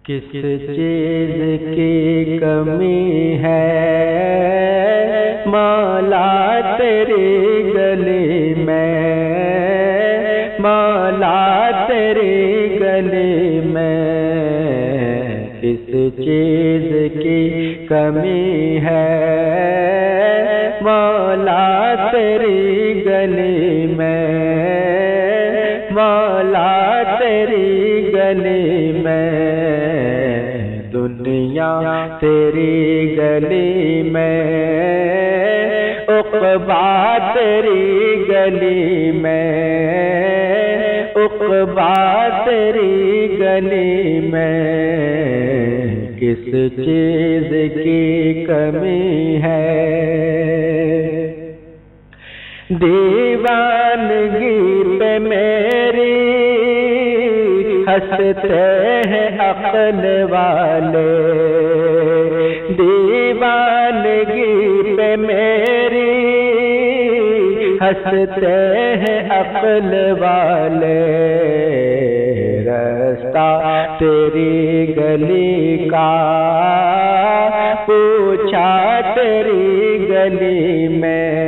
کس چیز کی کمی ہے مولا تیری گلی میں، مولا تیری گلی میں، کس چیز کی کمی ہے مولا تیری گلی میں، مولا تیری گلی میں، دنیا تیری گلی میں، عقبہ تیری گلی میں، عقبہ تیری گلی میں، کس چیز کی کمی ہے؟ دیوانگی پہ میری ہنستے ہیں عقل والے، دیوانگی پہ میری ہنستے ہیں عقل والے، رستہ تیری گلی کا پوچھا تیری گلی میں،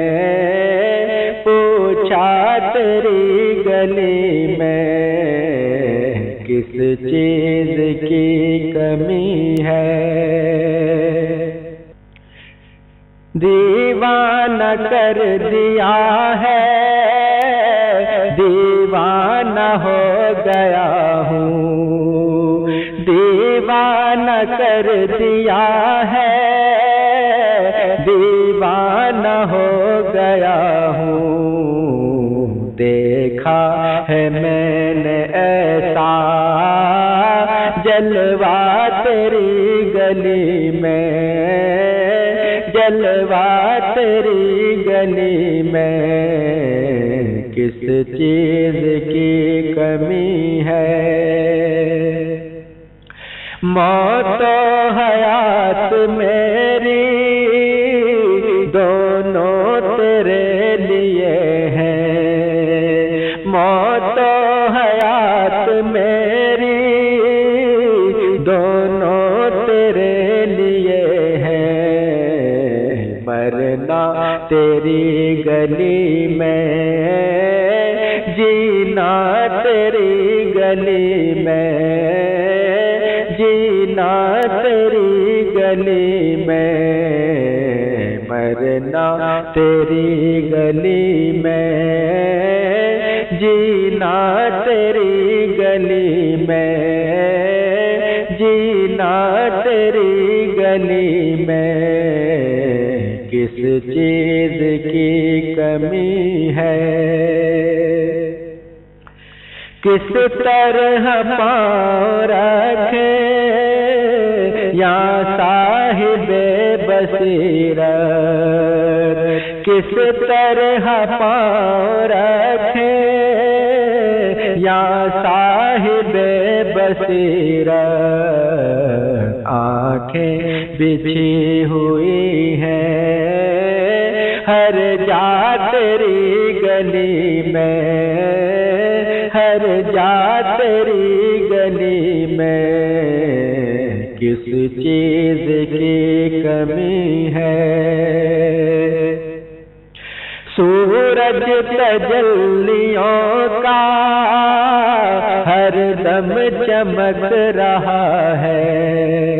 پوچھا تیری گلی میں، کس چیز کی کمی ہے؟ دیوانہ کر دیا ہے، دیوانہ ہو گیا ہوں، دیوانہ کر دیا ہے، دیوانہ ہو گیا ہوں، دیکھا ہے میں نے ایسا جلوہ تیری گلی میں، جلوہ تیری گلی میں، کس چیز کی کمی ہے؟ موت و حیات میری دونوں تیرے لیے ہیں، موت و حیات میری دونوں تیرے لیے ہیں، مرنا تیری گلی میں، جینا تیری گلی میں، جینا تیری گلی میں، مرنا تیری گلی میں، جینا تیری گلی میں، جینا تیری گلی میں، کس چیز کی کمی ہے؟ کس طرح پاؤں رکھے یا صاحب بصیرت، کس طرح پاؤں رکھے یا صاحب بصیرت، آنکھیں بچھی ہوئی ہیں ہر جا تیری گلی میں، ہر جا تیری گلی میں، کس چیز کی کمی ہے؟ سورج تجلیوں کا ہر دم چمک رہا ہے،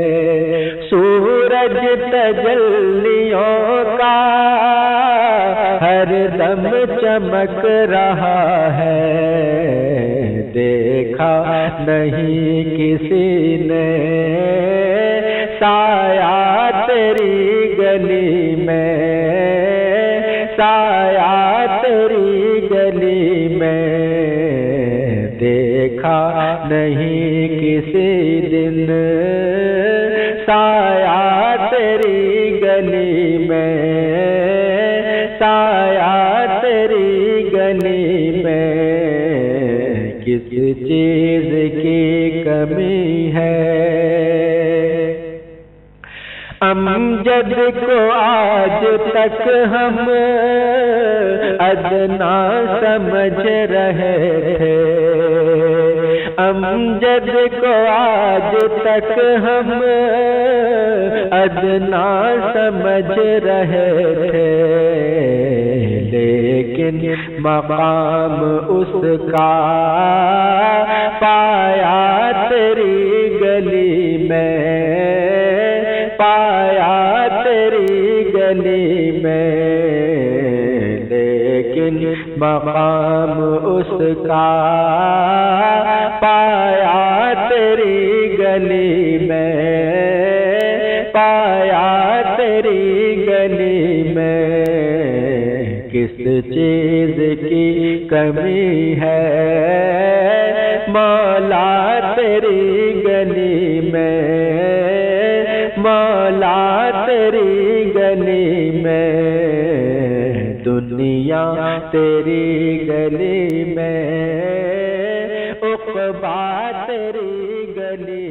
سورج تجلیوں کا ہر دم چمک رہا ہے، دیکھا نہیں کسی نے سایہ تیری گلی میں، سایہ تیری گلی میں، دیکھا نہیں کسی دن سایہ تیری گلی میں، سایہ تیری گلی میں، کس چیز کی کمی ہے؟ امجد کو آج تک ہم ادنا سمجھ رہے تھے، امجد کو آج تک ہم ادنا سمجھ رہے تھے، لیکن مقام اس کا پایا تیری گلی میں، پایا تیری گلی میں، لیکن مقام اس کا پایا تیری گلی میں، پایا تیری گلی میں۔ کس چیز کی کمی ہے مولا تیری گلی میں، مولا تیری گلی میں، دنیا تیری گلی میں، عقبیٰ تیری گلی